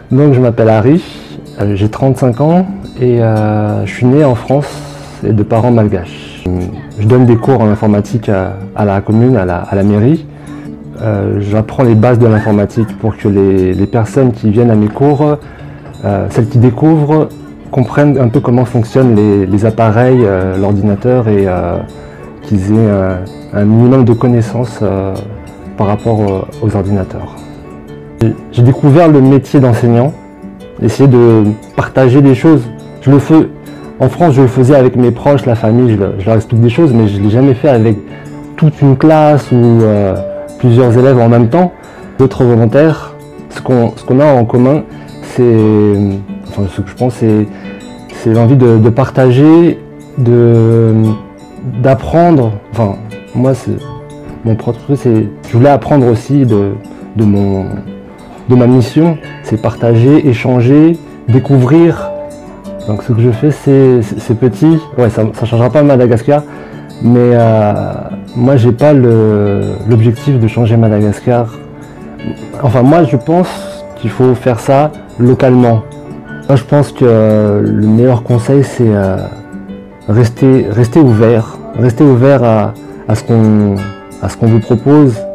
Donc je m'appelle Harry, j'ai 35 ans et je suis né en France et de parents malgaches. Je donne des cours en informatique à la commune, à la mairie. J'apprends les bases de l'informatique pour que les personnes qui viennent à mes cours, celles qui découvrent, comprennent un peu comment fonctionnent les appareils, l'ordinateur et qu'ils aient un minimum de connaissances par rapport aux ordinateurs. J'ai découvert le métier d'enseignant, essayer de partager des choses. En France, je le faisais avec mes proches, la famille, je leur explique des choses, mais je ne l'ai jamais fait avec toute une classe ou plusieurs élèves en même temps. D'autres volontaires, ce qu'on a en commun, ce que je pense, c'est l'envie de partager, d'apprendre. Enfin, moi, mon propre truc, je voulais apprendre aussi de ma mission, c'est partager, échanger, découvrir. Donc ce que je fais, c'est petit. Ouais, ça ne changera pas Madagascar, mais moi, j'ai pas l'objectif de changer Madagascar. Enfin, moi, je pense qu'il faut faire ça localement. Moi, je pense que le meilleur conseil, c'est rester ouvert à ce qu'on vous propose.